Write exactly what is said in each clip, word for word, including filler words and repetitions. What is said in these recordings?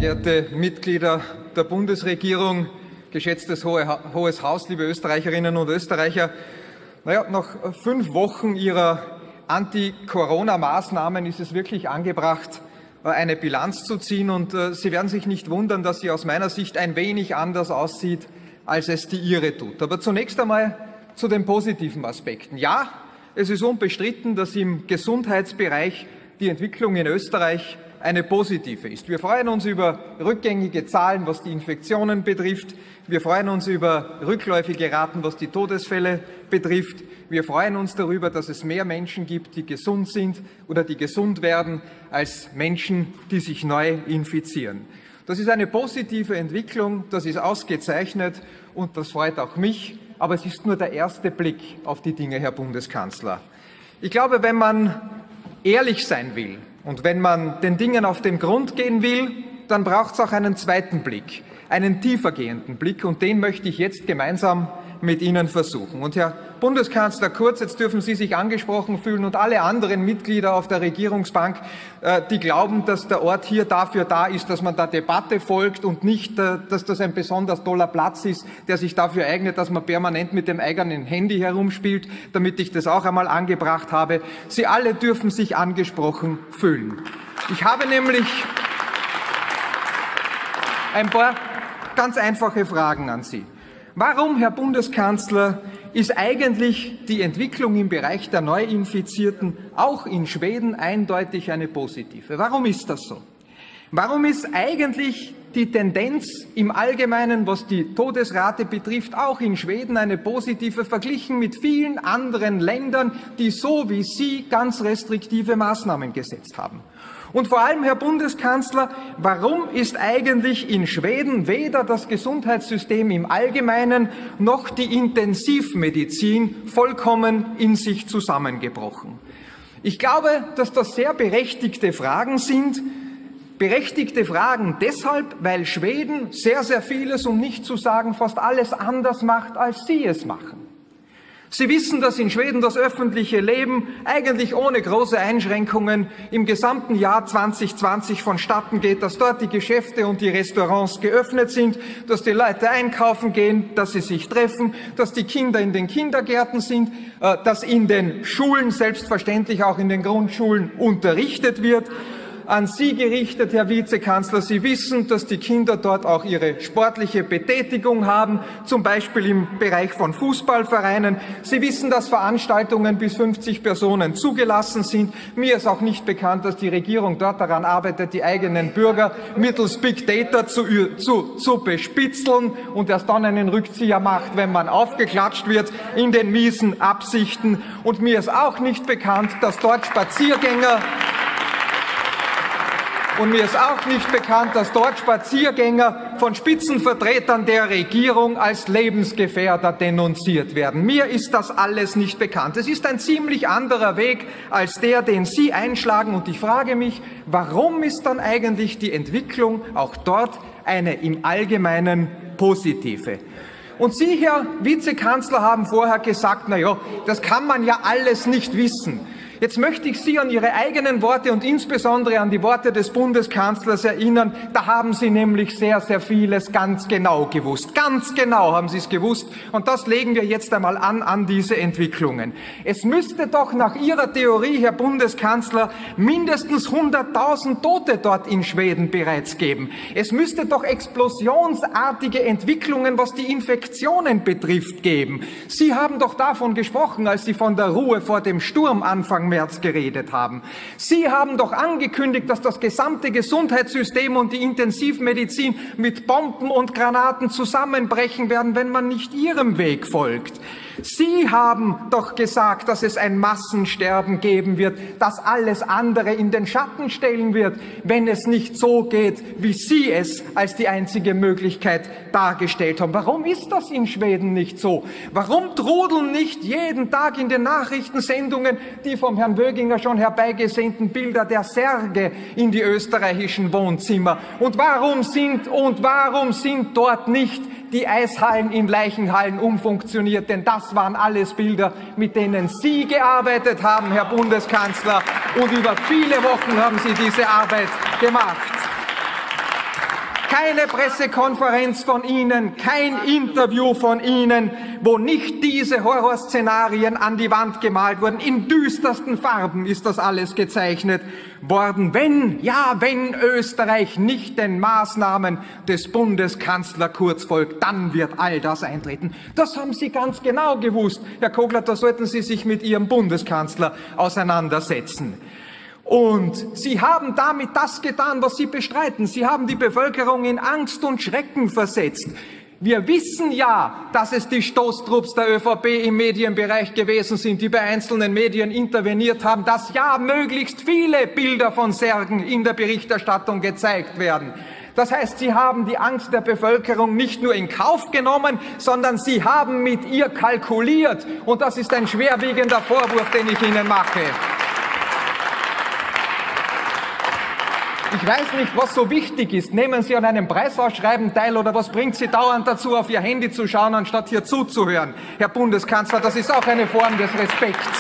geehrte Mitglieder der Bundesregierung, geschätztes Hohes Haus, liebe Österreicherinnen und Österreicher! Naja, nach fünf Wochen Ihrer Anti-Corona-Maßnahmen ist es wirklich angebracht, eine Bilanz zu ziehen. Und Sie werden sich nicht wundern, dass sie aus meiner Sicht ein wenig anders aussieht, als es die Ihre tut. Aber zunächst einmal zu den positiven Aspekten. Ja, es ist unbestritten, dass im Gesundheitsbereich die Entwicklung in Österreich eine positive ist. Wir freuen uns über rückgängige Zahlen, was die Infektionen betrifft. Wir freuen uns über rückläufige Raten, was die Todesfälle betrifft. Wir freuen uns darüber, dass es mehr Menschen gibt, die gesund sind oder die gesund werden, als Menschen, die sich neu infizieren. Das ist eine positive Entwicklung, das ist ausgezeichnet und das freut auch mich. Aber es ist nur der erste Blick auf die Dinge, Herr Bundeskanzler. Ich glaube, wenn man ehrlich sein will und wenn man den Dingen auf den Grund gehen will, dann braucht es auch einen zweiten Blick, einen tiefergehenden Blick, und den möchte ich jetzt gemeinsam mit Ihnen versuchen. Und Herr Bundeskanzler Kurz, jetzt dürfen Sie sich angesprochen fühlen und alle anderen Mitglieder auf der Regierungsbank, die glauben, dass der Ort hier dafür da ist, dass man der Debatte folgt und nicht, dass das ein besonders toller Platz ist, der sich dafür eignet, dass man permanent mit dem eigenen Handy herumspielt, damit ich das auch einmal angebracht habe. Sie alle dürfen sich angesprochen fühlen. Ich habe nämlich ein paar ganz einfache Fragen an Sie. Warum, Herr Bundeskanzler, ist eigentlich die Entwicklung im Bereich der Neuinfizierten auch in Schweden eindeutig eine positive? Warum ist das so? Warum ist eigentlich die Tendenz im Allgemeinen, was die Todesrate betrifft, auch in Schweden eine positive, verglichen mit vielen anderen Ländern, die so wie Sie ganz restriktive Maßnahmen gesetzt haben? Und vor allem, Herr Bundeskanzler, warum ist eigentlich in Schweden weder das Gesundheitssystem im Allgemeinen noch die Intensivmedizin vollkommen in sich zusammengebrochen? Ich glaube, dass das sehr berechtigte Fragen sind. Berechtigte Fragen deshalb, weil Schweden sehr, sehr vieles, um nicht zu sagen fast alles anders macht, als Sie es machen. Sie wissen, dass in Schweden das öffentliche Leben eigentlich ohne große Einschränkungen im gesamten Jahr zwanzig zwanzig vonstatten geht, dass dort die Geschäfte und die Restaurants geöffnet sind, dass die Leute einkaufen gehen, dass sie sich treffen, dass die Kinder in den Kindergärten sind, dass in den Schulen, selbstverständlich auch in den Grundschulen, unterrichtet wird. An Sie gerichtet, Herr Vizekanzler, Sie wissen, dass die Kinder dort auch ihre sportliche Betätigung haben, zum Beispiel im Bereich von Fußballvereinen. Sie wissen, dass Veranstaltungen bis fünfzig Personen zugelassen sind. Mir ist auch nicht bekannt, dass die Regierung dort daran arbeitet, die eigenen Bürger mittels Big Data zu, zu, zu bespitzeln und erst dann einen Rückzieher macht, wenn man aufgeklatscht wird in den miesen Absichten. Und mir ist auch nicht bekannt, dass dort Spaziergänger Und mir ist auch nicht bekannt, dass dort Spaziergänger von Spitzenvertretern der Regierung als Lebensgefährder denunziert werden. Mir ist das alles nicht bekannt. Es ist ein ziemlich anderer Weg als der, den Sie einschlagen. Und ich frage mich, warum ist dann eigentlich die Entwicklung auch dort eine im Allgemeinen positive? Und Sie, Herr Vizekanzler, haben vorher gesagt, na ja, das kann man ja alles nicht wissen. Jetzt möchte ich Sie an Ihre eigenen Worte und insbesondere an die Worte des Bundeskanzlers erinnern. Da haben Sie nämlich sehr, sehr vieles ganz genau gewusst. Ganz genau haben Sie es gewusst. Und das legen wir jetzt einmal an, an diese Entwicklungen. Es müsste doch nach Ihrer Theorie, Herr Bundeskanzler, mindestens hunderttausend Tote dort in Schweden bereits geben. Es müsste doch explosionsartige Entwicklungen, was die Infektionen betrifft, geben. Sie haben doch davon gesprochen, als Sie von der Ruhe vor dem Sturm anfangen März geredet haben. Sie haben doch angekündigt, dass das gesamte Gesundheitssystem und die Intensivmedizin mit Bomben und Granaten zusammenbrechen werden, wenn man nicht Ihrem Weg folgt. Sie haben doch gesagt, dass es ein Massensterben geben wird, das alles andere in den Schatten stellen wird, wenn es nicht so geht, wie Sie es als die einzige Möglichkeit dargestellt haben. Warum ist das in Schweden nicht so? Warum trudeln nicht jeden Tag in den Nachrichtensendungen die vom Herrn Wöginger schon herbeigesehnten Bilder der Särge in die österreichischen Wohnzimmer? Und warum sind, und warum sind dort nicht die Eishallen in Leichenhallen umfunktioniert? Denn das waren alles Bilder, mit denen Sie gearbeitet haben, Herr Bundeskanzler. Und über viele Wochen haben Sie diese Arbeit gemacht. keine Pressekonferenz von Ihnen, kein Interview von Ihnen, wo nicht diese Horrorszenarien an die Wand gemalt wurden. In düstersten Farben ist das alles gezeichnet worden. Wenn, ja, wenn Österreich nicht den Maßnahmen des Bundeskanzlers Kurz folgt, dann wird all das eintreten. Das haben Sie ganz genau gewusst. Herr Kogler, da sollten Sie sich mit Ihrem Bundeskanzler auseinandersetzen. Und Sie haben damit das getan, was Sie bestreiten. Sie haben die Bevölkerung in Angst und Schrecken versetzt. Wir wissen ja, dass es die Stoßtrupps der ÖVP im Medienbereich gewesen sind, die bei einzelnen Medien interveniert haben, dass ja möglichst viele Bilder von Särgen in der Berichterstattung gezeigt werden. Das heißt, Sie haben die Angst der Bevölkerung nicht nur in Kauf genommen, sondern Sie haben mit ihr kalkuliert. Und das ist ein schwerwiegender Vorwurf, den ich Ihnen mache. Ich weiß nicht, was so wichtig ist. Nehmen Sie an einem Preisausschreiben teil oder was bringt Sie dauernd dazu, auf Ihr Handy zu schauen, anstatt hier zuzuhören? Herr Bundeskanzler, das ist auch eine Form des Respekts.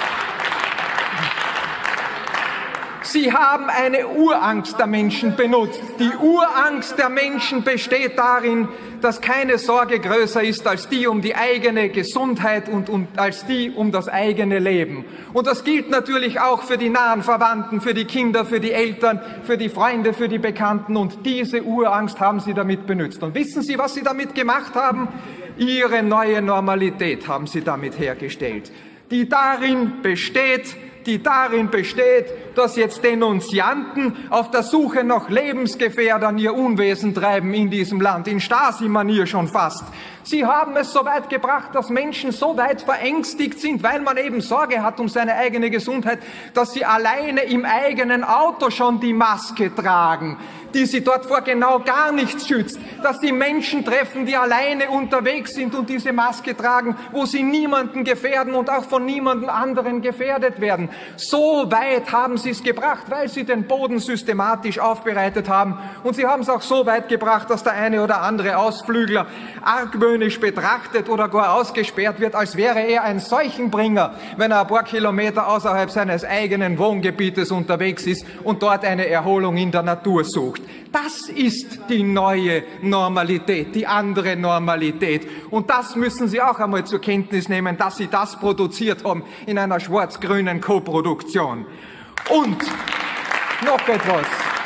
Sie haben eine Urangst der Menschen benutzt. Die Urangst der Menschen besteht darin, dass keine Sorge größer ist als die um die eigene Gesundheit und, und als die um das eigene Leben. Und das gilt natürlich auch für die nahen Verwandten, für die Kinder, für die Eltern, für die Freunde, für die Bekannten. Und diese Urangst haben Sie damit benutzt. Und wissen Sie, was Sie damit gemacht haben? Ihre neue Normalität haben Sie damit hergestellt, die darin besteht, die darin besteht, dass jetzt Denunzianten auf der Suche nach Lebensgefährdern ihr Unwesen treiben in diesem Land, in Stasi-Manier schon fast. Sie haben es so weit gebracht, dass Menschen so weit verängstigt sind, weil man eben Sorge hat um seine eigene Gesundheit, dass sie alleine im eigenen Auto schon die Maske tragen, die sie dort vor genau gar nichts schützt, dass sie Menschen treffen, die alleine unterwegs sind und diese Maske tragen, wo sie niemanden gefährden und auch von niemandem anderen gefährdet werden. So weit haben sie es gebracht, weil sie den Boden systematisch aufbereitet haben. Und sie haben es auch so weit gebracht, dass der eine oder andere Ausflügler argwöhnisch betrachtet oder gar ausgesperrt wird, als wäre er ein Seuchenbringer, wenn er ein paar Kilometer außerhalb seines eigenen Wohngebietes unterwegs ist und dort eine Erholung in der Natur sucht. Das ist die neue Normalität, die andere Normalität. Und das müssen Sie auch einmal zur Kenntnis nehmen, dass Sie das produziert haben in einer schwarz-grünen Koproduktion. Und noch etwas.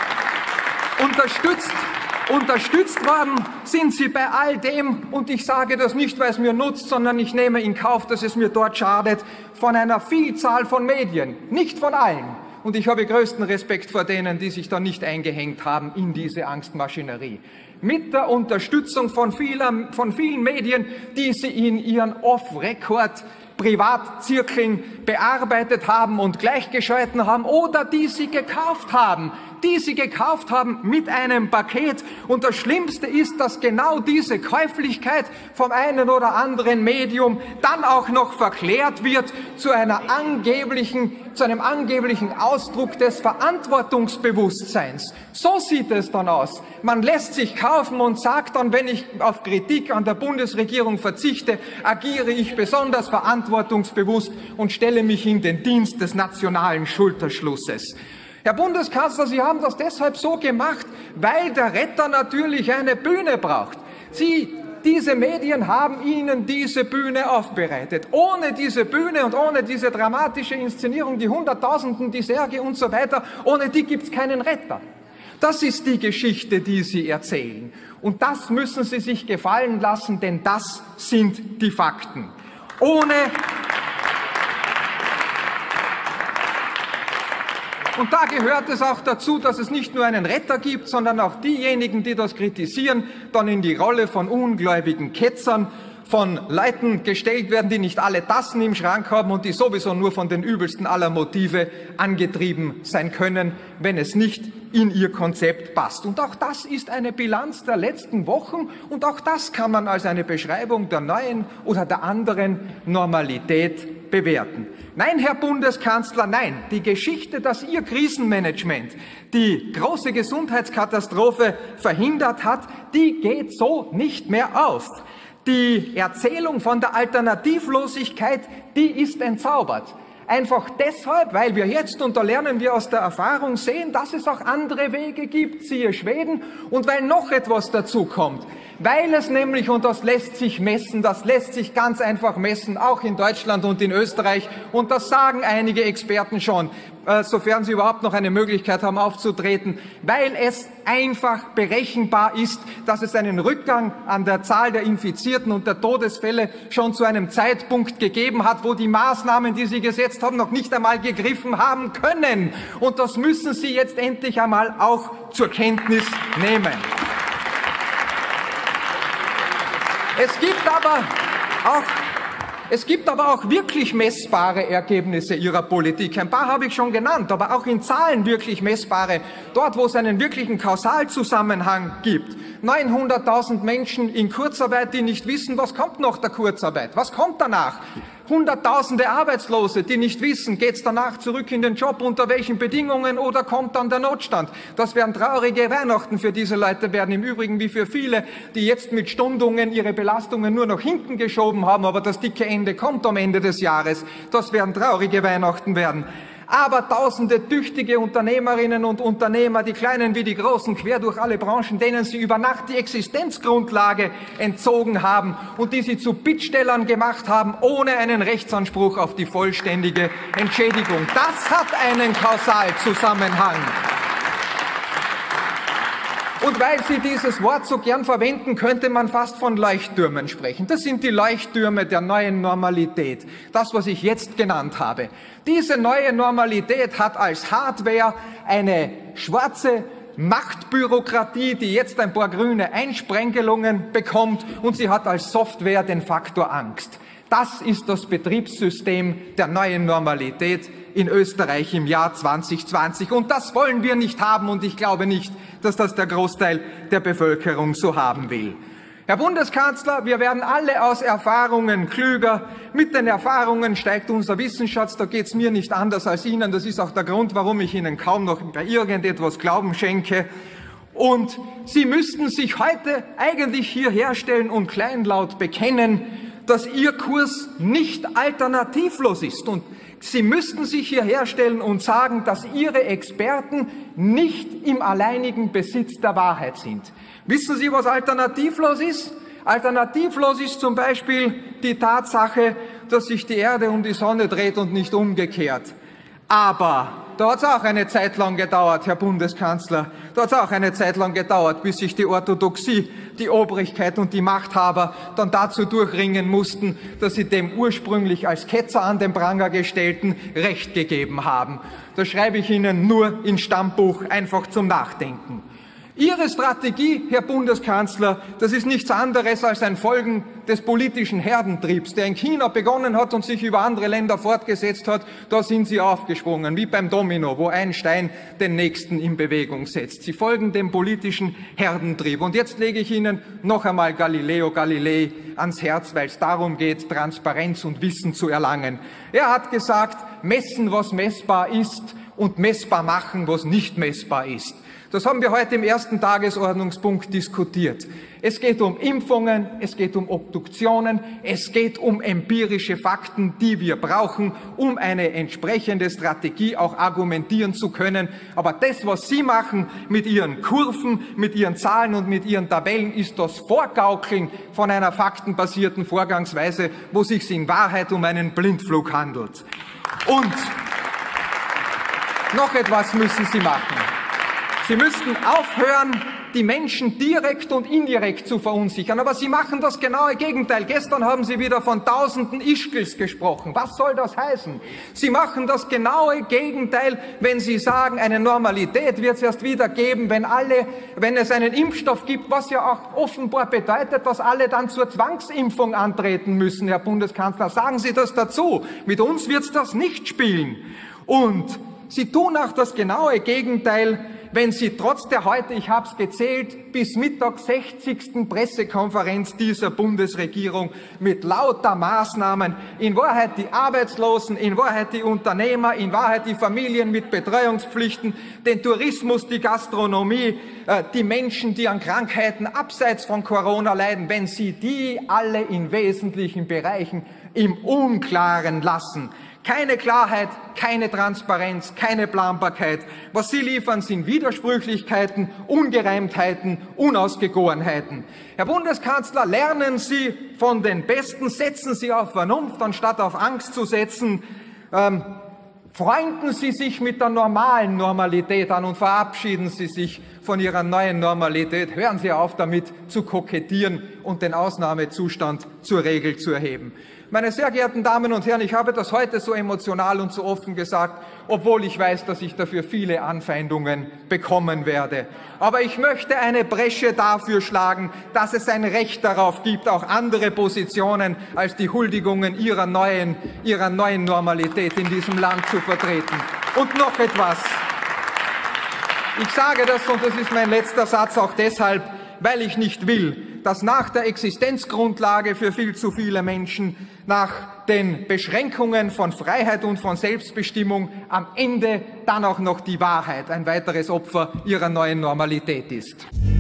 Unterstützt, unterstützt worden sind Sie bei all dem, und ich sage das nicht, weil es mir nutzt, sondern ich nehme in Kauf, dass es mir dort schadet, von einer Vielzahl von Medien, nicht von allen. Und ich habe größten Respekt vor denen, die sich da nicht eingehängt haben in diese Angstmaschinerie. Mit der Unterstützung von, vieler, von vielen Medien, die sie in ihren Off-Record Privatzirkeln bearbeitet haben und gleichgeschalten haben oder die sie gekauft haben, die sie gekauft haben mit einem Paket. Und das Schlimmste ist, dass genau diese Käuflichkeit vom einen oder anderen Medium dann auch noch verklärt wird zu einer angeblichen, zu einem angeblichen Ausdruck des Verantwortungsbewusstseins. So sieht es dann aus. Man lässt sich kaufen und sagt dann, wenn ich auf Kritik an der Bundesregierung verzichte, agiere ich besonders verantwortungsbewusst und stelle mich in den Dienst des nationalen Schulterschlusses. Herr Bundeskanzler, Sie haben das deshalb so gemacht, weil der Retter natürlich eine Bühne braucht. Sie, diese Medien haben Ihnen diese Bühne aufbereitet. Ohne diese Bühne und ohne diese dramatische Inszenierung, die Hunderttausenden, die Särge und so weiter, ohne die gibt es keinen Retter. Das ist die Geschichte, die Sie erzählen. Und das müssen Sie sich gefallen lassen, denn das sind die Fakten. Ohne Und da gehört es auch dazu, dass es nicht nur einen Retter gibt, sondern auch diejenigen, die das kritisieren, dann in die Rolle von ungläubigen Ketzern, von Leuten gestellt werden, die nicht alle Tassen im Schrank haben und die sowieso nur von den übelsten aller Motive angetrieben sein können, wenn es nicht in ihr Konzept passt. Und auch das ist eine Bilanz der letzten Wochen und auch das kann man als eine Beschreibung der neuen oder der anderen Normalität bewerten. Nein, Herr Bundeskanzler, nein. Die Geschichte, dass Ihr Krisenmanagement die große Gesundheitskatastrophe verhindert hat, die geht so nicht mehr auf. Die Erzählung von der Alternativlosigkeit, die ist entzaubert. Einfach deshalb, weil wir jetzt, und da lernen wir aus der Erfahrung, sehen, dass es auch andere Wege gibt, siehe Schweden, und weil noch etwas dazu kommt. Weil es nämlich, und das lässt sich messen, das lässt sich ganz einfach messen, auch in Deutschland und in Österreich, und das sagen einige Experten schon, äh, sofern sie überhaupt noch eine Möglichkeit haben aufzutreten, weil es einfach berechenbar ist, dass es einen Rückgang an der Zahl der Infizierten und der Todesfälle schon zu einem Zeitpunkt gegeben hat, wo die Maßnahmen, die Sie gesetzt haben, noch nicht einmal gegriffen haben können. Und das müssen Sie jetzt endlich einmal auch zur Kenntnis nehmen. Es gibt aber auch Es gibt aber auch wirklich messbare Ergebnisse Ihrer Politik. Ein paar habe ich schon genannt, aber auch in Zahlen wirklich messbare. Dort, wo es einen wirklichen Kausalzusammenhang gibt. neunhunderttausend Menschen in Kurzarbeit, die nicht wissen, was kommt nach der Kurzarbeit, was kommt danach. Hunderttausende Arbeitslose, die nicht wissen, geht es danach zurück in den Job, unter welchen Bedingungen, oder kommt dann der Notstand. Das werden traurige Weihnachten für diese Leute werden, im Übrigen wie für viele, die jetzt mit Stundungen ihre Belastungen nur noch hinten geschoben haben, aber das dicke Ende kommt am Ende des Jahres. Das werden traurige Weihnachten werden. Aber tausende tüchtige Unternehmerinnen und Unternehmer, die Kleinen wie die Großen, quer durch alle Branchen, denen Sie über Nacht die Existenzgrundlage entzogen haben und die Sie zu Bittstellern gemacht haben, ohne einen Rechtsanspruch auf die vollständige Entschädigung. Das hat einen Kausalzusammenhang. Und weil Sie dieses Wort so gern verwenden, könnte man fast von Leuchttürmen sprechen. Das sind die Leuchttürme der neuen Normalität. Das, was ich jetzt genannt habe. Diese neue Normalität hat als Hardware eine schwarze Machtbürokratie, die jetzt ein paar grüne Einsprengelungen bekommt, und sie hat als Software den Faktor Angst. Das ist das Betriebssystem der neuen Normalität in Österreich im Jahr zwanzig zwanzig. Und das wollen wir nicht haben, und ich glaube nicht, dass das der Großteil der Bevölkerung so haben will. Herr Bundeskanzler, wir werden alle aus Erfahrungen klüger. Mit den Erfahrungen steigt unser Wissensschatz. Da geht es mir nicht anders als Ihnen. Das ist auch der Grund, warum ich Ihnen kaum noch bei irgendetwas Glauben schenke. Und Sie müssten sich heute eigentlich hier herstellen und kleinlaut bekennen, dass Ihr Kurs nicht alternativlos ist. Und Sie müssten sich hier herstellen und sagen, dass Ihre Experten nicht im alleinigen Besitz der Wahrheit sind. Wissen Sie, was alternativlos ist? Alternativlos ist zum Beispiel die Tatsache, dass sich die Erde um die Sonne dreht und nicht umgekehrt. Aber da hat es auch eine Zeit lang gedauert, Herr Bundeskanzler, da hat es auch eine Zeit lang gedauert, bis sich die Orthodoxie, die Obrigkeit und die Machthaber dann dazu durchringen mussten, dass sie dem ursprünglich als Ketzer an den Pranger gestellten Recht gegeben haben. Das schreibe ich Ihnen nur ins Stammbuch, einfach zum Nachdenken. Ihre Strategie, Herr Bundeskanzler, das ist nichts anderes als ein Folgen des politischen Herdentriebs, der in China begonnen hat und sich über andere Länder fortgesetzt hat. Da sind Sie aufgesprungen, wie beim Domino, wo ein Stein den nächsten in Bewegung setzt. Sie folgen dem politischen Herdentrieb. Und jetzt lege ich Ihnen noch einmal Galileo Galilei ans Herz, weil es darum geht, Transparenz und Wissen zu erlangen. Er hat gesagt, messen, was messbar ist, und messbar machen, was nicht messbar ist. Das haben wir heute im ersten Tagesordnungspunkt diskutiert. Es geht um Impfungen, es geht um Obduktionen, es geht um empirische Fakten, die wir brauchen, um eine entsprechende Strategie auch argumentieren zu können. Aber das, was Sie machen mit Ihren Kurven, mit Ihren Zahlen und mit Ihren Tabellen, ist das Vorgaukeln von einer faktenbasierten Vorgangsweise, wo es sich in Wahrheit um einen Blindflug handelt. Und noch etwas müssen Sie machen. Sie müssten aufhören, die Menschen direkt und indirekt zu verunsichern. Aber Sie machen das genaue Gegenteil. Gestern haben Sie wieder von tausenden Ischgls gesprochen. Was soll das heißen? Sie machen das genaue Gegenteil, wenn Sie sagen, eine Normalität wird es erst wieder geben, wenn alle, wenn es einen Impfstoff gibt, was ja auch offenbar bedeutet, dass alle dann zur Zwangsimpfung antreten müssen, Herr Bundeskanzler. Sagen Sie das dazu. Mit uns wird es das nicht spielen. Und Sie tun auch das genaue Gegenteil, wenn Sie trotz der heute, ich habe es gezählt, bis Mittag sechzigsten Pressekonferenz dieser Bundesregierung mit lauter Maßnahmen, in Wahrheit die Arbeitslosen, in Wahrheit die Unternehmer, in Wahrheit die Familien mit Betreuungspflichten, den Tourismus, die Gastronomie, die Menschen, die an Krankheiten abseits von Corona leiden, wenn Sie die alle in wesentlichen Bereichen im Unklaren lassen. Keine Klarheit, keine Transparenz, keine Planbarkeit. Was Sie liefern, sind Widersprüchlichkeiten, Ungereimtheiten, Unausgegorenheiten. Herr Bundeskanzler, lernen Sie von den Besten, setzen Sie auf Vernunft, anstatt auf Angst zu setzen. Ähm, freunden Sie sich mit der normalen Normalität an und verabschieden Sie sich von Ihrer neuen Normalität. Hören Sie auf, damit zu kokettieren und den Ausnahmezustand zur Regel zu erheben. Meine sehr geehrten Damen und Herren, ich habe das heute so emotional und so offen gesagt, obwohl ich weiß, dass ich dafür viele Anfeindungen bekommen werde. Aber ich möchte eine Bresche dafür schlagen, dass es ein Recht darauf gibt, auch andere Positionen als die Huldigungen ihrer neuen, ihrer neuen Normalität in diesem Land zu vertreten. Und noch etwas. Ich sage das, und das ist mein letzter Satz, auch deshalb, weil ich nicht will, dass nach der Existenzgrundlage für viel zu viele Menschen, nach den Beschränkungen von Freiheit und von Selbstbestimmung am Ende dann auch noch die Wahrheit ein weiteres Opfer ihrer neuen Normalität ist.